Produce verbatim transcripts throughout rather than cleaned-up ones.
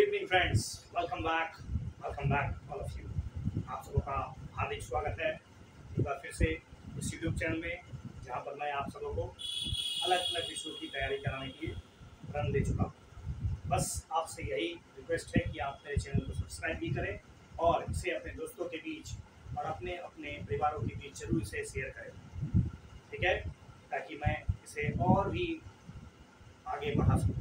Evening friends, welcome back welcome back all of you. आप सबों का हार्दिक स्वागत है एक बार फिर से इस यूट्यूब चैनल में, जहां पर मैं आप सबों को अलग अलग विषयों की तैयारी कराने के लिए रन दे चुका हूं। बस आपसे यही रिक्वेस्ट है कि आप मेरे चैनल को सब्सक्राइब भी करें और इसे अपने दोस्तों के बीच और अपने अपने परिवारों के बीच जरूर इसे शेयर करें, ठीक है, ताकि मैं इसे और भी आगे बढ़ा सकूँ।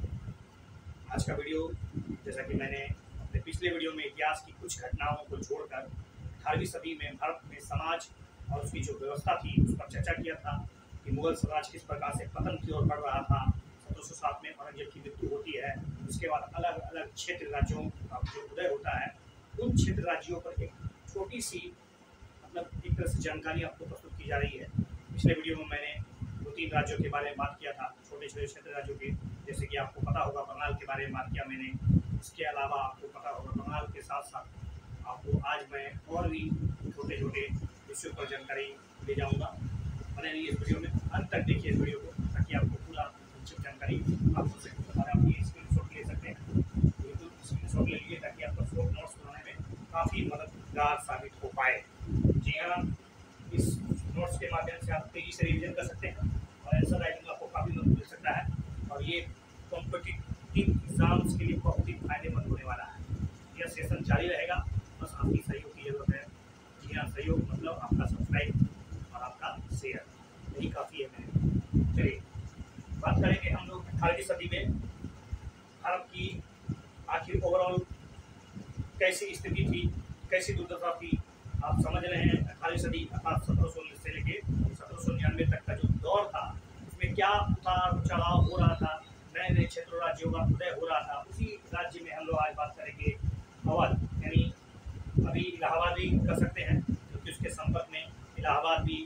आज का वीडियो, जैसा कि मैंने अपने पिछले वीडियो में इतिहास की कुछ घटनाओं को छोड़कर अठारहवीं सदी में भारत में समाज और उसकी जो व्यवस्था थी उस पर चर्चा किया था कि मुगल साम्राज्य किस प्रकार से पतन की ओर बढ़ रहा था। सत्रह सौ सात में औरंगजेब की मृत्यु होती है, उसके बाद अलग अलग क्षेत्र राज्यों का जो उदय होता है, उन क्षेत्र राज्यों पर एक छोटी सी मतलब एक तरह से जानकारी आपको प्रस्तुत की जा रही है। पिछले वीडियो में मैंने दो तीन राज्यों के बारे में बात किया था, छोटे छोटे क्षेत्र राज्यों के, जैसे कि आपको पता होगा बंगाल के बारे में बात किया मैंने। इसके अलावा आपको पता होगा बंगाल के साथ साथ आपको आज मैं और भी छोटे छोटे विषयों पर जानकारी ले जाऊंगा। बने रहिए इस वीडियो में, अंत तक देखिए इस वीडियो को, ताकि आपको पूरा संक्षिप्त जानकारी आप हो सके। और आप ये स्क्रीन शॉट ले सकते हैं, बिल्कुल स्क्रीन शॉट ले लीजिए ताकि आपका शॉर्ट नोट्स बनाने में काफ़ी मददगार साबित हो पाए। जी हाँ, इस नोट्स के माध्यम से आप तेजी से रिविजन कर सकते हैं और आंसर राइटिंग में आपको काफ़ी मदद मिल सकता है और ये कॉम्पिटिटिव एग्जाम्स के लिए बहुत ही फायदेमंद होने वाला है। यह सेशन जारी रहेगा, बस आपकी सहयोग की जरूरत है। जी हाँ, सहयोग मतलब आपका सब्सक्राइब और आपका शेयर, यही काफ़ी है मेरे। चलिए बात करेंगे हम लोग अठारहवीं सदी में भारत की आखिर ओवरऑल कैसी स्थिति थी, कैसी दुर्दशा थी। आप समझ रहे हैं अठारहवीं सदी अर्थात सत्रह सौ से लेके सत्रह सौ निन्यानवे तक का जो दौर था, उसमें क्या उतार चढ़ाव हो रहा था, नए नए क्षेत्र राज्यों का उदय हो रहा था। उसी राज्य में हम लोग आज बात करेंगे अवध, यानी अभी इलाहाबाद भी कर सकते हैं क्योंकि उसके संपर्क में इलाहाबाद भी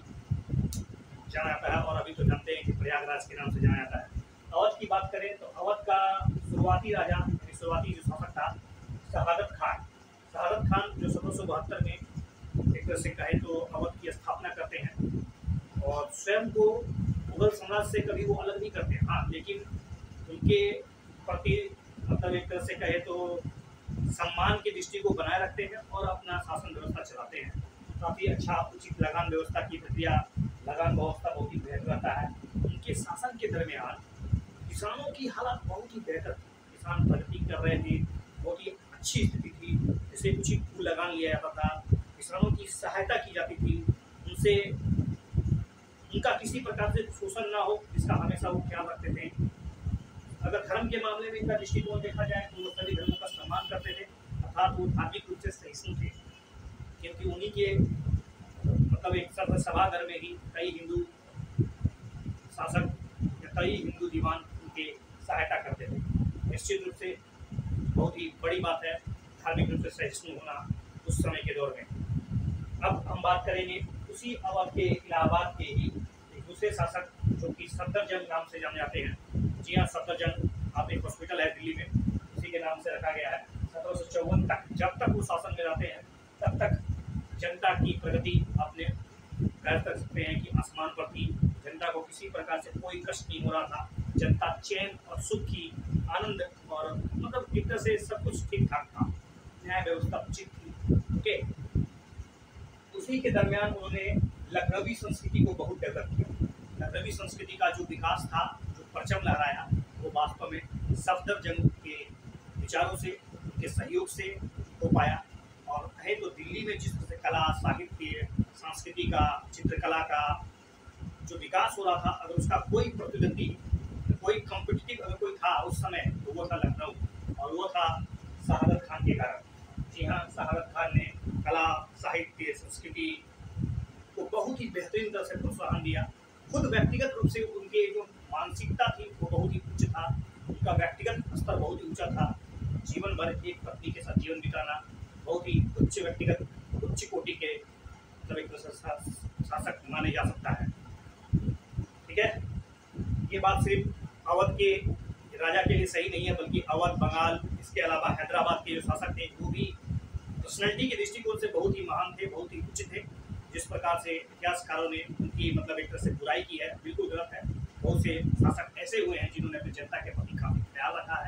जाना जाता है और अभी तो जानते हैं कि प्रयागराज के नाम से जाना जाता है। अवध की बात करें तो अवध का शुरुआती राजा यानी शुरुआती जो शासक था शहादत खान शहादत खान जो सत्रह सौ बहत्तर में एक तरह से कहे तो अवध की स्थापना करते हैं और स्वयं को मुगल साम्राज्य से कभी वो अलग नहीं करते। हाँ, लेकिन उनके प्रति मतलब एक तरह से कहे तो सम्मान की दृष्टि को बनाए रखते हैं और अपना शासन व्यवस्था चलाते हैं। काफ़ी अच्छा उचित लगान व्यवस्था की प्रक्रिया, लगान व्यवस्था बहुत ही बेहतर रहता है। उनके शासन के दरमियान किसानों की हालत बहुत ही बेहतर थी, किसान प्रगति कर रहे थे, बहुत ही अच्छी स्थिति थी। जैसे उचित भू लगान लिया जाता था, किसानों की सहायता की जाती थी, उनसे उनका किसी प्रकार से शोषण ना हो इसका हमेशा वो ख्याल रखते थे। अगर धर्म के मामले में इनका दृष्टिकोण देखा जाए तो वो सभी धर्मों का सम्मान करते थे, अर्थात वो धार्मिक रूप से सहिष्णु थे, क्योंकि उन्हीं के मतलब एक सभाघर में ही कई हिंदू शासक या कई हिंदू दीवान उनके सहायता करते थे। निश्चित रूप से बहुत ही बड़ी बात है धार्मिक रूप से सहिष्णु होना उस समय के दौर में। अब हम बात करेंगे उसी अवध के इलाहाबाद के ही एक दूसरे शासक जो कि सफदरजंग नाम से जाने जाते हैं। जी हाँ, सफदरजंग आप एक हॉस्पिटल है दिल्ली में, उसी के नाम से रखा गया है। सत्रह सौ चौवन तक जब तक वो शासन में रहते हैं तब तक जनता की प्रगति अपने कह सकते हैं कि आसमान पर थी। जनता को किसी प्रकार से कोई कष्ट नहीं हो रहा था, जनता चैन और सुख की आनंद और मतलब एक तरह से सब कुछ ठीक ठाक था, न्याय व्यवस्था उचित थी। ओके, उसी के दरमियान उन्होंने लखनवी संस्कृति को बहुत डेवलप किया। लखनवी संस्कृति का जो विकास था, जो परचम लहराया, वो वास्तव में सफदरजंग के विचारों से, उनके सहयोग से हो पाया। और कहे तो दिल्ली में जिस तरह से कला, साहित्य, संस्कृति का, चित्रकला का जो विकास हो रहा था, अगर उसका कोई प्रतिद्वंदी, कोई कॉम्पिटिटिव अगर कोई था उस समय तो वो था लखनऊ, और वो था शहादत खान के कारण। जी हाँ, शहादत खान ने कला, साहित्य, संस्कृति को बहुत ही बेहतरीन तरह से प्रोत्साहन दिया। खुद व्यक्तिगत रूप से उनके जो मानसिकता थी वो बहुत ही उच्च था, उनका व्यक्तिगत स्तर बहुत ही ऊंचा था। जीवन भर एक पत्नी के साथ जीवन बिताना बहुत ही उच्च व्यक्तिगत उच्च कोटि के मतलब एक तरह से शासक माने जा सकता है। ठीक है, ये बात सिर्फ अवध के राजा के लिए सही नहीं है, बल्कि अवध, बंगाल, इसके अलावा हैदराबाद के जो शासक थे वो भी पर्सनैलिटी के दृष्टिकोण से बहुत ही महान थे, बहुत ही उच्च थे। जिस प्रकार से इतिहासकारों ने उनकी मतलब एक तरह से बुराई की है, बिल्कुल गलत है। बहुत से शासक ऐसे हुए हैं जिन्होंने अपनी जनता के प्रति काफी ख्याल रखा है और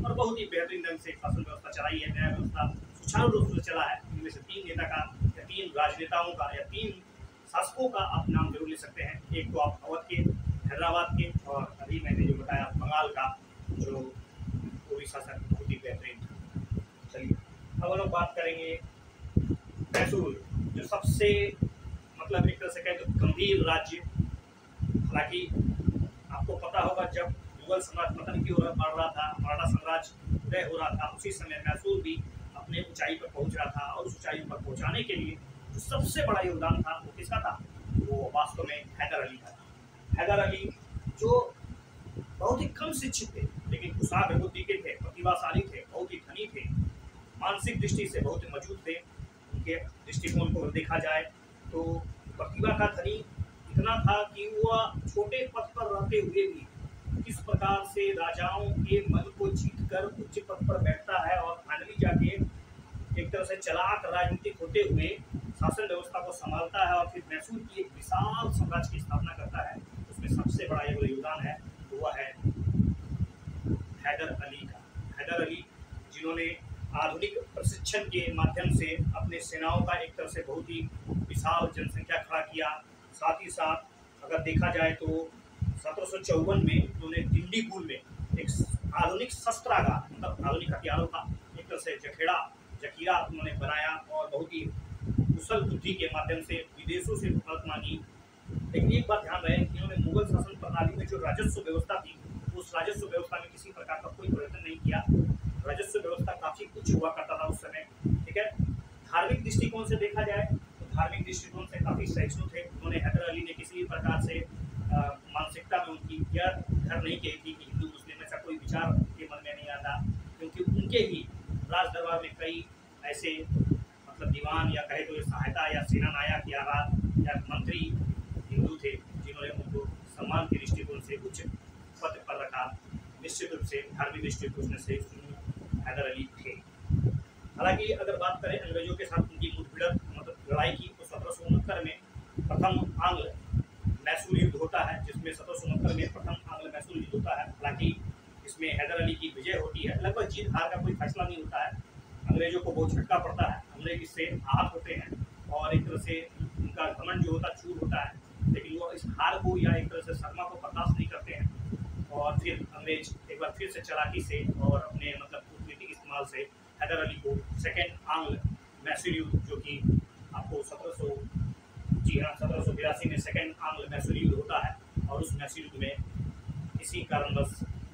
और बहुत ही बेहतरीन ढंग से शासन व्यवस्था चलाई है, न्याय व्यवस्था सुचारू रूप से चला है। इनमें से तीन नेता का या तीन राजनेताओं का या तीन शासकों का आप नाम जरूर ले सकते हैं। एक तो आप अवध के, हैदराबाद के, और अभी मैंने जो बताया बंगाल का जो वो भी शासक बहुत ही बेहतरीन था। चलिए अब हम लोग बात करेंगे मैसूर, जो सबसे मतलब एक तरह से कहें तो गंभीर राज्य। हालांकि आपको पता होगा जब मुगल साम्राज्य पतन की ओर बढ़ रहा था, मराठा साम्राज्य उदय हो रहा था, उसी समय मैसूर भी अपने ऊंचाई पर पहुंच रहा था। और उस ऊंचाई पर पहुंचाने के लिए जो सबसे बड़ा योगदान था वो किसका था? वो वास्तव में हैदर अली का था। हैदर अली जो बहुत ही कम शिक्षित थे लेकिन कुशाग्र बुद्धि के थे, प्रतिभाशाली थे, बहुत ही धनी थे, मानसिक दृष्टि से बहुत ही मजबूत थे। उनके दृष्टिकोण को देखा जाए तो प्रतिभा का धनी इतना था कि वह छोटे पद पर रहते हुए भी किस प्रकार से राजाओं के मन को जीत कर उच्च पद पर बैठता है और फाइनली जाके एक तरह से चलाक राजनीतिक होते हुए शासन व्यवस्था को संभालता है और फिर मैसूर की एक विशाल साम्राज्य की स्थापना करता है। उसमें सबसे बड़ा जो योगदान है वो है हैदर अली का। हैदर अली जिन्होंने आधुनिक प्रशिक्षण के माध्यम से अपने सेनाओं का एक तरह से बहुत ही विशाल जनसंख्या खड़ा किया। साथ ही साथ अगर देखा जाए तो सत्रह सौ चौवन में उन्होंने डिंडीगुल में एक आधुनिक शस्त्रागार, मतलब आधुनिक हथियारों का एक तरह से जखेड़ा जखीरा उन्होंने बनाया और बहुत ही कुशल बुद्धि के माध्यम से विदेशों से मदद मांगी। लेकिन एक बात ध्यान रहे कि इन्होंने मुगल शासन प्रणाली में जो राजस्व व्यवस्था थी उस राजस्व व्यवस्था में किसी प्रकार का कोई परिवर्तन नहीं किया। राजस्व व्यवस्था काफी उच्च हुआ करता था उस समय। ठीक है, धार्मिक दृष्टिकोण से देखा जाए तो धार्मिक दृष्टिकोण से काफी सहिष्णु थे। उन्होंने हैदर अली ने किसी भी प्रकार से आ, मानसिकता में उनकी यह घर नहीं कही थी कि हिंदू मुस्लिम ऐसा कोई विचार उनके मन में नहीं आता, क्योंकि उनके ही राज दरबार में कई ऐसे मतलब दीवान या कहे तो सहायता या सेना नायक या राज या मंत्री हिंदू थे जिन्होंने उनको सम्मान के दृष्टिकोण से उच्च पद पर रखा। निश्चित रूप से धार्मिक दृष्टिकोण से हैदर अली थे। हालांकि अगर बात करें अंग्रेजों के साथ उनकी मुठभेड़ मतलब लड़ाई की तो सत्रह सौ उनहत्तर में प्रथम आंग्ल मैसूर युद्ध होता है, जिसमें सत्रह सौ उनहत्तर में प्रथम आंग्ल मैसूर युद्ध होता है। हालांकि इसमें हैदर अली की विजय होती है। लगभग जीत हार का कोई फैसला नहीं होता है। अंग्रेजों को बहुत झटका पड़ता है, अंग्रेज इससे आहत होते हैं और एक तरह से उनका घमंड जो होता है चूर होता है, लेकिन वो इस हार को या एक तरह से शर्मा को बर्दाश्त नहीं करते हैं। और फिर अंग्रेज एक बार फिर से चालाकी से और अपने मतलब कूटनीतिक इस्तेमाल से हैदर अली को सेकेंड आंग्ल मैसूर युद्ध, जो कि आपको सत्रह सौ जी हाँ सत्रह सौ बिरासी में सेकेंड आंग्ल मैसूर युद्ध होता है। और उस मैसूर युद्ध में इसी कारणवश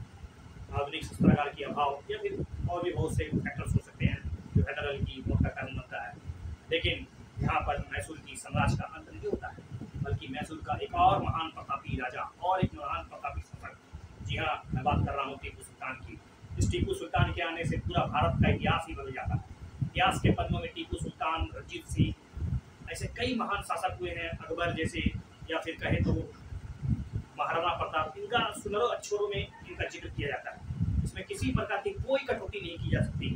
आधुनिक शस्त्रागार की अभाव या फिर और भी बहुत से फैक्टर्स हो सकते हैं जो हैदर अली की मौत का कारण बनता है। लेकिन यहाँ पर मैसूर की साम्राज्य का अंत नहीं होता है, बल्कि मैसूर का एक और महान प्रतापी राजा और एक महान प्रतापी शासक, जी हाँ मैं बात कर रहा हूँ टीपू सुल्तान की। इस टीपू सुल्तान के आने से पूरा भारत का इतिहास ही बदल जाता है। इतिहास के पन्नों में टीपू सुल्तान, रंजीत सिंह, ऐसे कई महान शासक हुए हैं, अकबर जैसे, या फिर कहे तो महाराणा प्रताप। इनका सुनहरे अक्षरों में इनका जिक्र किया जाता है। इसमें किसी प्रकार की कोई कटौती नहीं की जा सकती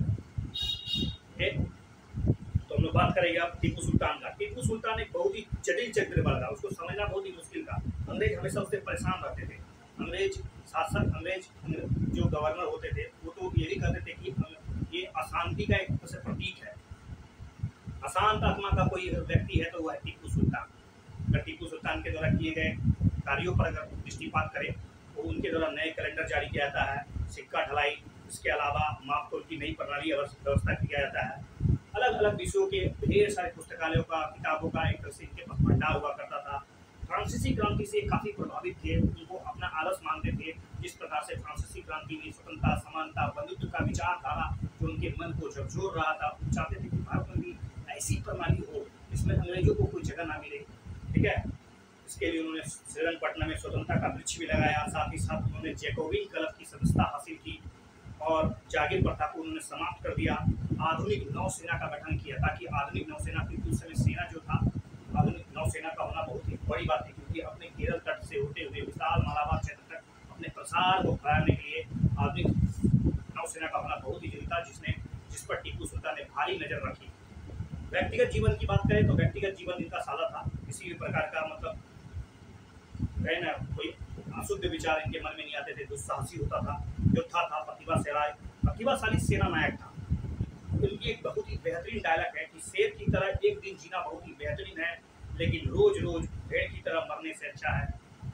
है। तो हम लोग बात करेंगे अब टीपू सुल्तान का। टीपू सुल्तान एक बहुत ही जटिल चरित्र वाला था, उसको समझना बहुत ही मुश्किल था। अंग्रेज हमेशा उससे परेशान रहते थे। अंग्रेज शासक, अंग्रेज जो गवर्नर होते थे वो तो ये भी कहते थे कि ये अशांति का एक तरह से प्रतीक है, अशांत आत्मा का कोई व्यक्ति है तो वह है टीपू सुल्तान। अगर टीपू सुल्तान के द्वारा किए गए कार्यों पर अगर दृष्टिपात करें तो उनके द्वारा नए कैलेंडर जारी किया जाता है, सिक्का ढलाई, इसके अलावा माप तोल की नई प्रणाली व्यवस्था किया जाता है। अलग अलग विषयों के ढेर सारे पुस्तकालयों का, किताबों का एक तरह से इनके पास भंडार हुआ करता था। फ्रांसीसी क्रांति से काफ़ी प्रभावित थे, उनको अपना आदर्श मानते थे। जिस प्रकार से फ्रांसीसी क्रांति में स्वतंत्रता, समानता, बंधुत्व का विचारधारा जो उनके मन को झकझोर रहा था, वो चाहते थे कि भारत में भी ऐसी प्रणाली हो जिसमें अंग्रेजों को कोई जगह ना मिले। ठीक है, इसके लिए उन्होंने श्रीरंगपट्टनम में स्वतंत्रता का वृक्ष भी लगाया। साथ ही साथ उन्होंने जैकोबिन क्लब की सदस्यता हासिल की और जागीर प्रथा को उन्होंने समाप्त कर दिया। आधुनिक नौसेना का गठन किया ताकि आधुनिक नौसेना, क्योंकि उस समय सेना जो था, आधुनिक नौसेना का होना बहुत ही बड़ी बात थी, क्योंकि अपने केरल तट से होते हुए विशाल मालाबार क्षेत्र तक अपने प्रसार को फैलाने के लिए आधुनिक नौसेना का होना बहुत ही जरूरी था, जिसने जिस पर टीपू सुल्तान ने भारी नजर रखी। व्यक्तिगत जीवन की बात करें तो व्यक्तिगत जीवन इनका सादा था। किसी भी प्रकार का मतलब कहे ना कोई अशुद्ध विचार इनके मन में नहीं आते थे। दुस्साहसी होता था, योद्धा था, प्रतिभा से राय प्रतिभाशाली सेना नायक था। उनकी एक बहुत ही बेहतरीन डायलॉग है कि शेर की तरह एक दिन जीना बहुत ही बेहतरीन है, लेकिन रोज रोज भेड़ की तरह मरने से अच्छा है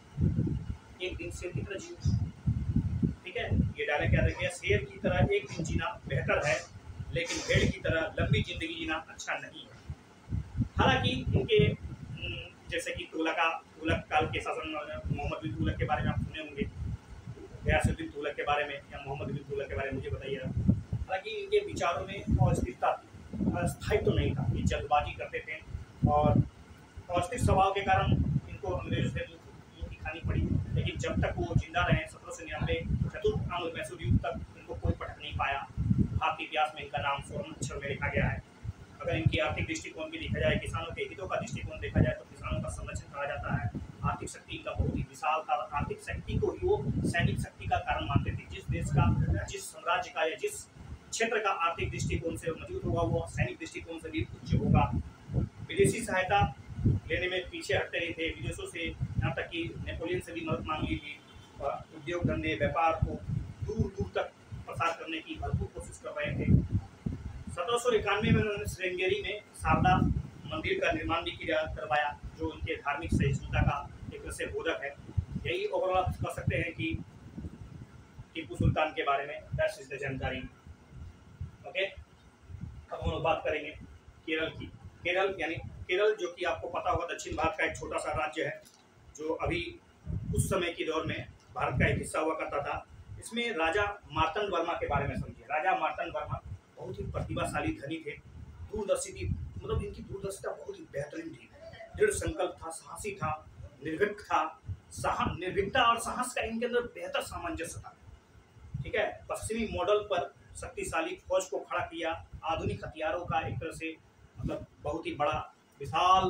एक दिन शेर की तरह जीना। ठीक है, ये डायलॉग याद रखिए, शेर की तरह एक दिन जीना बेहतर है, लेकिन भेड़ की तरह लंबी जिंदगी जीना अच्छा नहीं है। हालांकि इनके जैसे कि तुगलक तुगलक काल के शासन मोहम्मद बिन तुगलक के बारे में आप सुने होंगे, गयासुद्दीन तुगलक के बारे में या मोहम्मद बिन तुगलक के बारे में मुझे बताइएगा। हालांकि इनके विचारों में अस्थिरता थी, अस्थायित्व तो नहीं था, ये जल्दबाजी करते थे और अस्थिर स्वभाव के कारण इनको अंग्रेजों से मुक्ति खानी पड़ी। लेकिन जब तक वो जिंदा रहे सत्रह सौ निन्यानवे चतुर्थ आंग्ल मैसूर युद्ध तक इनको कोई पटक नहीं पाया। भारतीय इतिहास में इनका नाम स्वर्ण अक्षर में लिखा गया है। अगर इनकी आर्थिक दृष्टिकोण भी देखा जाए, किसानों के हितों का दृष्टिकोण देखा जाए, तो किसानों का संरक्षण कहा जाता है। आर्थिक शक्ति का बहुत ही विशाल था, आर्थिक शक्ति को ही वो सैनिक शक्ति का कारण मानते थे। जिस देश का, जिस साम्राज्य का या जिस क्षेत्र का आर्थिक दृष्टिकोण से मजबूत होगा, वो सैनिक दृष्टिकोण से भी उच्च होगा। विदेशी सहायता लेने में पीछे हटते नहीं थे, विदेशों से यहाँ तक कि नेपोलियन से भी मदद मांग ली थी। उद्योग धंधे व्यापार को दूर दूर तक प्रसार करने की भरपूर कोशिश कर रहे थे। सत्रह सौ इक्यानवे में उन्होंने श्रृंगेरी में शारदा मंदिर का निर्माण भी किया करवाया, जो उनके धार्मिक सहिष्णुता का एक तरह से बोधक है। यही ओवरऑल कह सकते हैं कि टीपू सुल्तान के बारे में दैट्स इज द जानकारी। ओके, अब हम लोग बात करेंगे केरल की। केरल यानी केरल जो कि आपको पता होगा दक्षिण भारत का एक छोटा सा राज्य है, जो अभी उस समय के दौर में भारत का एक हिस्सा हुआ करता था। इसमें राजा मार्तंड वर्मा के बारे में समझिए। राजा मार्तंड वर्मा बहुत ही प्रतिभाशाली धनी थे, दूरदर्शी थी, मतलब इनकी दूरदर्शिता बहुत ही बेहतरीन थी। दृढ़ संकल्प था, साहसी था, निर्भीक था, साहस निर्भीकता और साहस का इनके अंदर बेहतर सामंजस्य था। ठीक है, पश्चिमी मॉडल पर शक्तिशाली फौज को खड़ा किया, आधुनिक हथियारों का एक तरह से मतलब बहुत ही बड़ा विशाल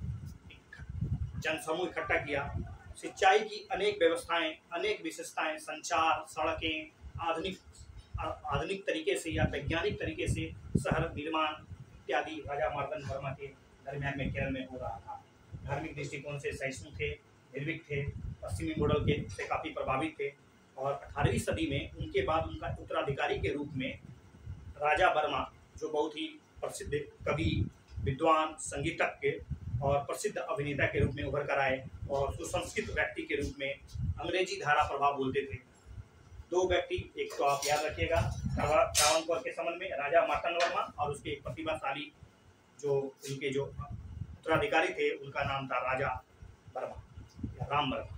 जनसमूह इकट्ठा किया। सिंचाई की अनेक व्यवस्थाएं, अनेक विशेषताएं, संचार, सड़कें, आधुनिक आधुनिक तरीके से या वैज्ञानिक तरीके से शहर निर्माण इत्यादि राजा मार्तंड वर्मा के दरमियान में केरल में हो रहा था। धार्मिक दृष्टिकोण से सहिष्णु थे, निर्भीक थे, पश्चिमी मॉडल के से काफ़ी प्रभावित थे। और अठारहवीं सदी में उनके बाद उनका उत्तराधिकारी के रूप में राजा वर्मा, जो बहुत ही प्रसिद्ध कवि, विद्वान, संगीतज्ञ और प्रसिद्ध अभिनेता के रूप में उभर कर आए और सुसंस्कृत व्यक्ति के रूप में अंग्रेजी धारा प्रभाव बोलते थे। दो व्यक्ति, एक तो आप याद रखिएगा त्रावणकोर के संबंध में राजा मार्तंड वर्मा, और उसके एक प्रतिभाशाली जो उनके जो उत्तराधिकारी थे उनका नाम था राजा वर्मा या राम वर्मा।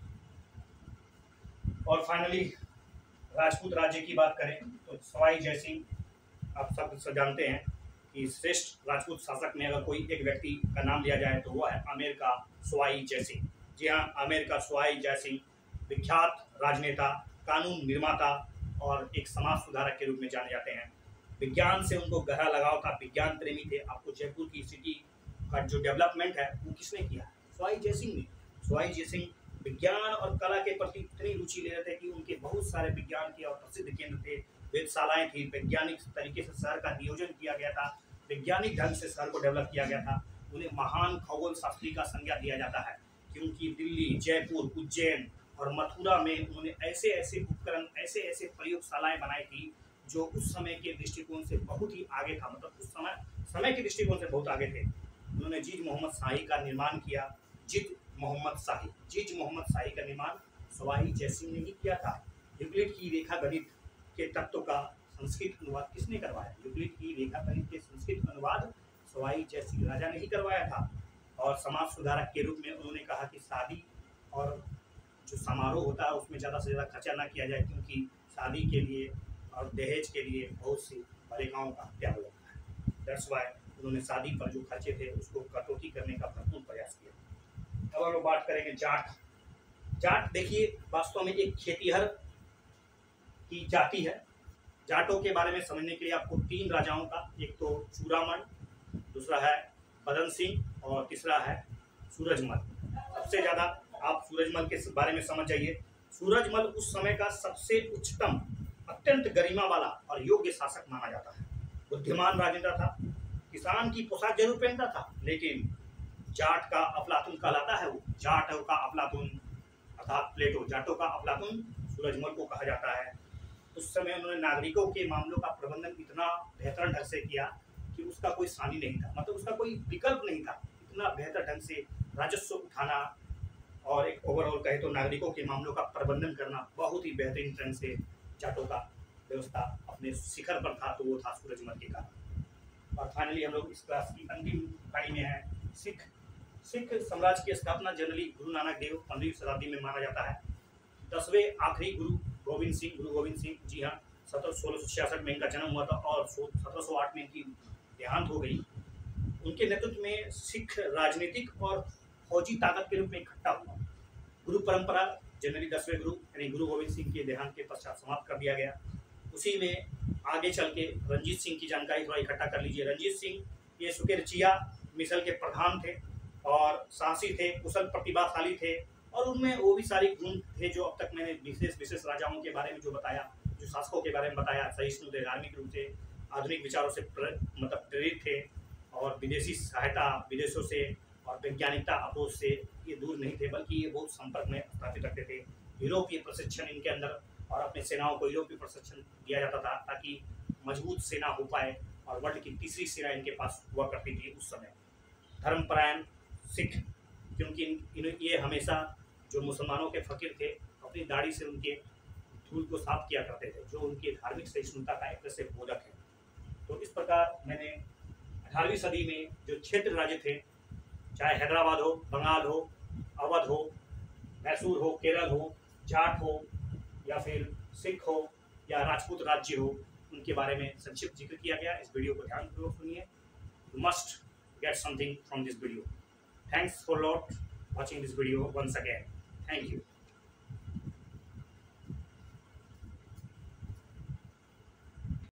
और फाइनली राजपूत राज्य की बात करें तो सवाई जयसिंह आप सब जानते हैं कि श्रेष्ठ राजपूत शासक में अगर कोई एक व्यक्ति का नाम लिया जाए तो वह है आमेर का सवाई जयसिंह। जी हाँ, आमेर का सवाई जयसिंह विख्यात राजनेता, कानून निर्माता और एक समाज सुधारक के रूप में जाने जाते हैं। विज्ञान से उनको गहरा लगाव था, विज्ञान प्रेमी थे। आपको जयपुर की सिटी का जो डेवलपमेंट है वो किसने किया? सवाई जयसिंह ने। सवाई जयसिंह विज्ञान और कला के प्रति इतनी रुचि ले रहे थे कि उनके बहुत सारे विज्ञान के और प्रसिद्ध केंद्र थे, वेधशालाएं थी, वैज्ञानिक तरीके से शहर का नियोजन किया गया था, वैज्ञानिक ढंग से शहर को डेवलप किया गया था। उन्हें महान खगोल शास्त्री का संज्ञा दिया जाता है क्योंकि दिल्ली, जयपुर, उज्जैन और मथुरा में उन्होंने ऐसे ऐसे उपकरण, ऐसे ऐसे प्रयोगशालाएं बनाई थी जो उस समय के दृष्टिकोण से बहुत ही आगे था, मतलब उस समय समय के दृष्टिकोण से बहुत आगे थे। उन्होंने जीज मोहम्मद शाही का निर्माण किया। जीज मोहम्मद शाही जीज मोहम्मद शाही का निर्माण सवाई जयसिंह ने ही किया था। यूक्लिड की रेखा गणित के तत्व का संस्कृत अनुवाद किसने करवाया? यूक्लिड की रेखा गणित के संस्कृत अनुवाद सवाई जयसिंह राजा ने ही करवाया था। और समाज सुधारक के रूप में उन्होंने कहा कि शादी और जो समारोह होता है उसमें ज़्यादा से ज़्यादा खर्चा ना किया जाए, क्योंकि शादी के लिए और दहेज के लिए बहुत सी बालिकाओं का हत्या हो जाता है। दैट्स वाई उन्होंने शादी पर जो खर्चे थे उसको कटौती करने का भरपूर प्रयास किया। अब हम लोग बात करेंगे जाट। जाट देखिए वास्तव में एक खेतीहर की जाति है। जाटों के बारे में समझने के लिए आपको तीन राजाओं का, एक तो चूड़ामल, दूसरा है बदन सिंह और तीसरा है सूरजमल। सबसे ज़्यादा आप सूरजमल के बारे में समझ जाइए। सूरजमल उस समय का सबसे उच्चतम, अत्यंत गरिमा वाला और योग्य शासक माना जाता है। बुद्धिमान राजेंद्र था, किसान की पोशाक जरूर पहनता था, लेकिन जाट का अफलातून कहलाता है वो। जाट का अफलातून अर्थात प्लेटो, जाटों का अफलातून सूरजमल को कहा जाता है। उस समय उन्होंने नागरिकों के मामलों का प्रबंधन इतना बेहतर ढंग से किया कि उसका कोई सानी नहीं था, मतलब उसका कोई विकल्प नहीं था। इतना बेहतर ढंग से राजस्व उठाना और एक ओवरऑल कहे तो नागरिकों के मामलों का प्रबंधन करना बहुत ही बेहतरीन ढंग से जाटों का व्यवस्था अपने शिखर पर था, तो वो था सूरजमल के कारण। और फाइनली हम लोग इस क्लास की अंतिम कड़ी में है सिख सिख साम्राज्य की स्थापना जनरली गुरु नानक देव पंद्रहवीं शताब्दी में माना जाता है। दसवें आखिरी गुरु गोविंद सिंह गुरु गोविंद सिंह जी हाँ सत्रह सोलह सौ छियासठ में इनका जन्म हुआ था और सत्रह सौ आठ में इनकी देहांत हो गई। उनके नेतृत्व में सिख राजनीतिक और फौजी ताकत के रूप में इकट्ठा हुआ। गुरु परंपरा जनरली दसवें गुरु यानी गुरु गोविंद सिंह के देहांत के पश्चात समाप्त कर दिया गया। उसी में आगे चल के रंजीत सिंह की जानकारी थोड़ा इकट्ठा कर लीजिए। रंजीत सिंह ये सुकेरचिया मिसल के प्रधान थे और साहसी थे, कुशल प्रतिभाशाली थे, और उनमें वो भी सारे गुण थे जो अब तक मैंने विशेष विशेष राजाओं के बारे में जो बताया, जो शासकों के बारे में बताया, सहिष्णु थे, धार्मिक रूप से आधुनिक विचारों से प्र, मतलब प्रेरित थे, और विदेशी सहायता विदेशों से और वैज्ञानिकता अपोज से ये दूर नहीं थे, बल्कि ये बहुत संपर्क में स्थापित रखते थे। यूरोपीय प्रशिक्षण इनके अंदर, और अपने सेनाओं को यूरोपीय प्रशिक्षण दिया जाता था ताकि मजबूत सेना हो पाए, और वर्ल्ड की तीसरी सेना इनके पास हुआ करती थी उस समय। धर्मपरायण सिख, क्योंकि इन ये हमेशा जो मुसलमानों के फकीर थे अपनी दाढ़ी से उनके धूल को साफ किया करते थे, जो उनकी धार्मिक सहिष्णुता का एक तरह से बोधक है। तो इस प्रकार मैंने अठारहवीं सदी में जो क्षेत्र राज्य थे, चाहे हैदराबाद हो, बंगाल हो, अवध हो, मैसूर हो, केरल हो, जाट हो, या फिर सिख हो, या राजपूत राज्य हो, उनके बारे में संक्षिप्त जिक्र किया गया। इस वीडियो को ध्यानपूर्वक सुनिए। You must get something from this video. Thanks for lot watching this video once again. Thank you.